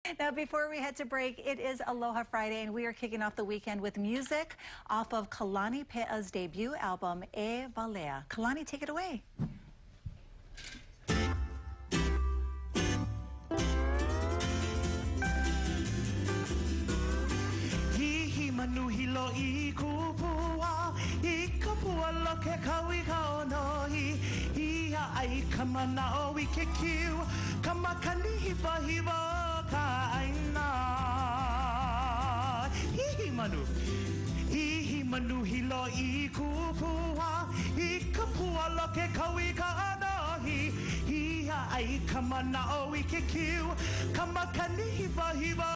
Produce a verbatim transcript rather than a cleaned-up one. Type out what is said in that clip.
Now, before we head to break, it is Aloha Friday, and we are kicking off the weekend with music off of Kalani Pe'a's debut album, E Valea. Kalani, take it away. Hihi manuhilo I kupua, I kapua loke kawi kaonohi, Ia ai kamanao I ke kiu, kamakani hiva hiva ka aina. Hihi manu, hihi manuhilo I kupua, I kapua loke kawi kaonohi, Ia ai kamanao I ke kiu, kamakani hiva hiva